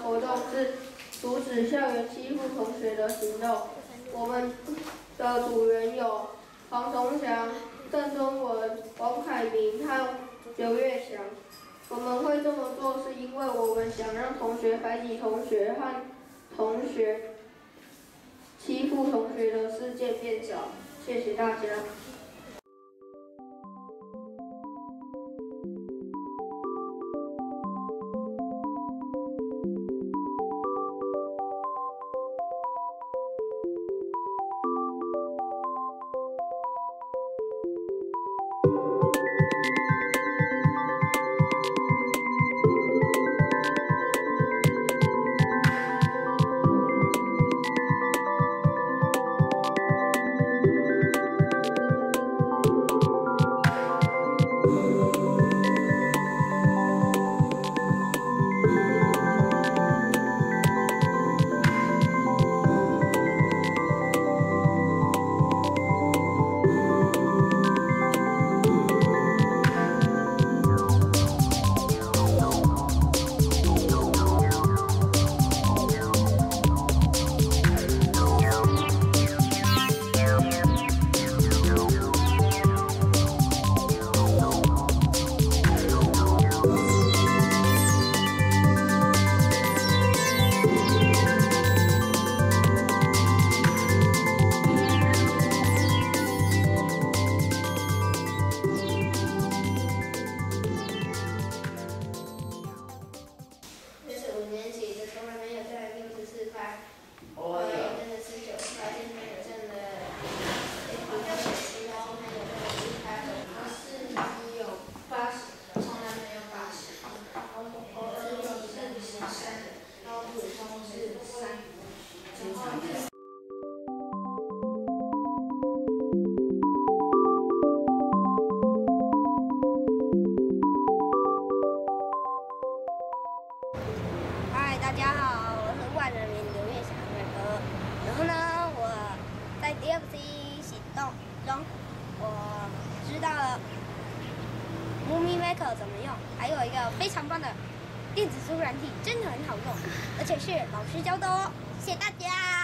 活动是阻止校园欺负同学的行动。我们的组员有黄崇祥、郑中文、王凯明和刘月祥。我们会这么做，是因为我们想让同学排挤同学和同学欺负同学的事件变少。谢谢大家。 大家好，我是万人民刘月祥的哥。然后呢，我在 DFC 行动中，我知道了 Movie Maker 怎么用，还有一个非常棒的电子书软体，真的很好用，而且是老师教的哦。谢谢大家。